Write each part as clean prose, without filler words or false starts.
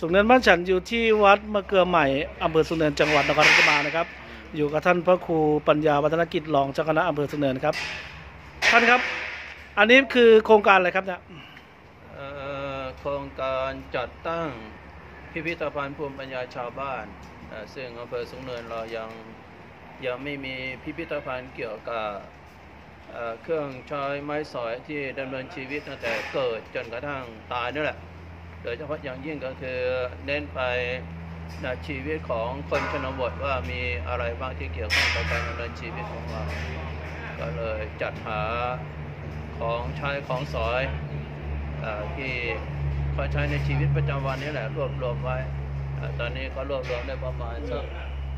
สุนเนินบ้านฉันอยู่ที่วัดมะเกลือใหม่อำเภอสุนเนินจังหวัดนครราชสีมานะครับอยู่กับท่านพระครูปัญญาวัฒนกิจรองเจ้าคณะอำเภอสุนเนินครับท่านครับอันนี้คือโครงการอะไรครับเนี่ยโครงการจัดตั้งพิพิธภัณฑ์ภูมิปัญญาชาวบ้านซึ่งอำเภอสุนเนินเรายังไม่มีพิพิธภัณฑ์เกี่ยวกับเครื่องใช้ไม้สอยที่ดำเนินชีวิตตั้งแต่เกิดจนกระทั่งตายนี่แหละโดยเฉพาะอย่างยิ่งก็คือเน้นไปในชีวิตของคนชนบทว่ามีอะไรบ้างที่เกี่ยวข้องกับการดำเนินชีวิตของเราก็เลยจัดหาของใช้ของสอยที่เขาใช้ในชีวิตประจำวันนี่แหละรวบรวมไว้ตอนนี้ก็รวบรวมได้ประมาณสัก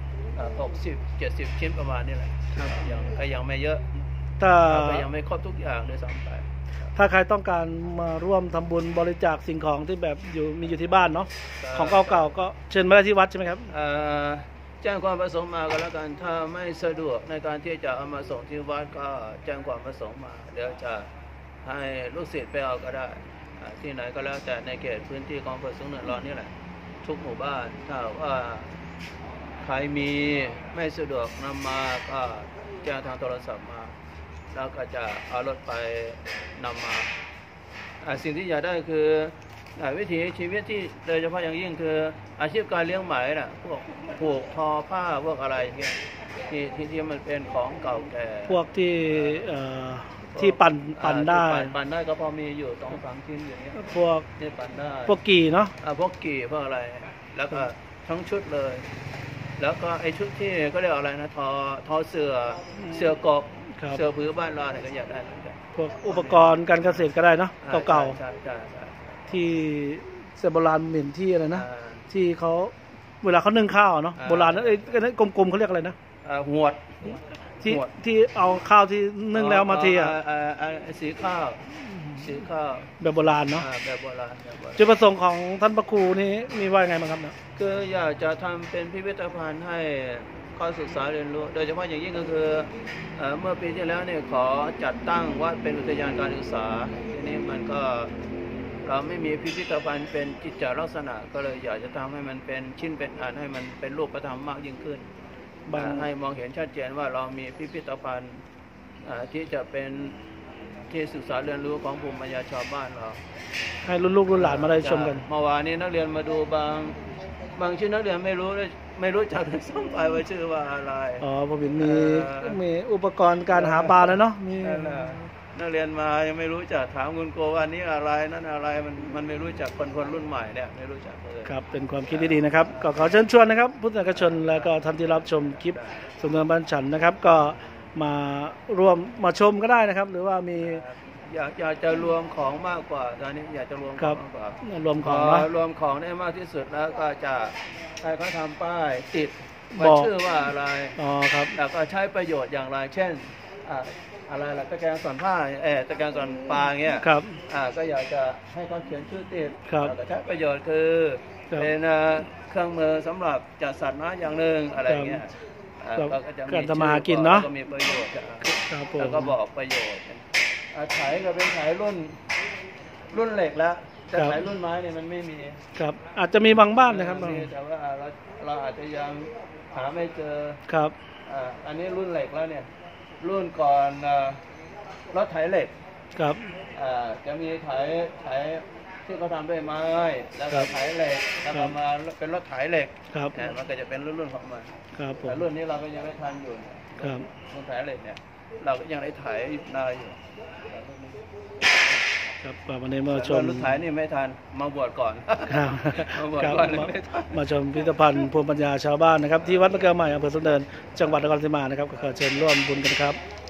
60-70 ชิ้นประมาณนี้แหละยังไม่เยอะก็ยังไม่ครบทุกอย่างด้วยซ้ำไปถ้าใครต้องการมาร่วมทำบุญบริจาคสิ่งของที่แบบมีอยู่ที่บ้านเนาะของเก่าๆก็เชิญมาได้ที่วัดใช่ไหมครับแจ้งความประสงค์มาก็แล้วกันถ้าไม่สะดวกในการที่จะเอามาส่งที่วัดก็แจ้งความประสงค์มาเดี๋ยวจะให้ลูกศิษย์ไปเอาก็ได้ที่ไหนก็แล้วแต่ในเขตพื้นที่ของอำเภอสุนเนินเรานี่แหละทุกหมู่บ้านถ้าว่าใครมีไม่สะดวกนำมาก็แจ้งทางโทรศัพท์มาแล้วก็จะเอารถไปนำมาสิ่งที่อยากได้คือวิถีชีวิตที่โดยเฉพาะอย่างยิ่งคืออาชีพการเลี้ยงไหมน่ะพวกผูกทอผ้าพวกอะไรอย่างเงี้ยที่มันเป็นของเก่าแก่พวกที่ปั่นได้ก็พอมีอยู่2-3 ชิ้นอย่างเงี้ยพวกที่ปั่นได้พวกกี่เนาะพวกกี่พวกอะไรแล้วก็ทั้งชุดเลยแล้วก็ไอชุดที่ก็เรียกอะไรนะทอเสือกบเสือผือบ้านเราเนี่ยก็อยากได้เหมือนกันพวกอุปกรณ์การเกษตรก็ได้เนาะเก่าๆที่โบราณเหม็นที่อะไรนะที่เขาเวลาเขานึ่งข้าวเนาะโบราณนั่นกลมๆเขาเรียกอะไรนะหวดที่เอาข้าวที่นึ่งแล้วมาเทสีข้าวแบบโบราณเนาะแบบโบราณจุดประสงค์ของท่านพระครูนี่มีว่าไงบ้างครับเนี่ยคืออยากจะทำเป็นพิพิธภัณฑ์ให้ข้อศึกษาเรียนรู้โดยเฉพาะอย่างยิ่งก็คือเมื่อปีที่แล้วเนี่ยขอจัดตั้งวัดเป็นอุทยานการศึกษาทีนี้มันก็เราไม่มีพิพิธภัณฑ์เป็นกิจจลักษณะก็เลยอยากจะทำให้มันเป็นชิ้นเป็นอันให้มันเป็นรูปธรรมมากยิ่งขึ้นให้มองเห็นชัดเจนว่าเรามีพิพิธภัณฑ์ที่จะเป็นที่ศึกษาเรียนรู้ของภูมิปัญญาชาวบ้านเราให้รุ่นลูกรุ่นหลานมาได้ชมกันเมื่อวานนี้นักเรียนมาดูบางชิ้นนักเรียนไม่รู้จักเลยซ้ำไปว่าชื่อว่าอะไรผมเห็นมีอุปกรณ์การหาปลาแล้วเนาะมีนักเรียนมายังไม่รู้จักถามคุณโกว่านี้อะไรนั่นอะไรมันไม่รู้จักคนรุ่นใหม่เนี่ยไม่รู้จักเลยครับเป็นความคิดที่ดีนะครับก็ขอเชิญชวนนะครับพุทธศาสนิกชนและก็ท่านที่รับชมคลิปสุนเนินบ้านฉันนะครับก็มาร่วมมาชมก็ได้นะครับหรือว่ามีอยากจะรวมของมากกว่าตอนนี้อยากจะรวมของมากกว่ารวมของได้มากที่สุดแล้วก็จะให้เขาทำป้ายติดว่าชื่อว่าอะไรครับแล้วก็ใช้ประโยชน์อย่างไรเช่นอะไรล่ะตะแกรงสอนผ้าตะแกรงสอนปลาเงี้ยครับก็อยากจะให้เขาเขียนชื่อติดแล้วใช้ประโยชน์คือเป็นเครื่องมือสำหรับจัดสรรน้ำอย่างหนึ่งอะไรเงี้ยการทำมาหากินเนาะก็มีประโยชน์แล้วก็บอกประโยชน์ไถก็เป็นไถรุ่นเหล็กแล้วแต่ไถรุ่นไม้เนี่ยมันไม่มีครับอาจจะมีบางบ้านนะครับแต่ว่าเราอาจจะยังหาไม่เจอครับอันนี้รุ่นเหล็กแล้วเนี่ยรุ่นก่อนรถไถเหล็กครับจะมีไถที่เขาทำด้วยไม้แล้วก็ไถเหล็กแล้วก็มาเป็นรถไถเหล็กครับมันก็จะเป็นรุ่นของมันครับแต่รุ่นนี้เราก็ยังไม่ทันอยู่ครับรุ่นไถเหล็กเนี่ยเราก็ยังได้ไถนาอยู่ครับวันนี้มาชมรถไถนี่ไม่ทันมาบวชก่อนมาบวชก่อนมาชมพิพิธภัณฑ์ภูมิปัญญาชาวบ้านนะครับที่วัดมะเกลือใหม่อำเภอสุนเนินจังหวัดนครราชสีมานะครับก็ขอเชิญร่วมบุญกันครับ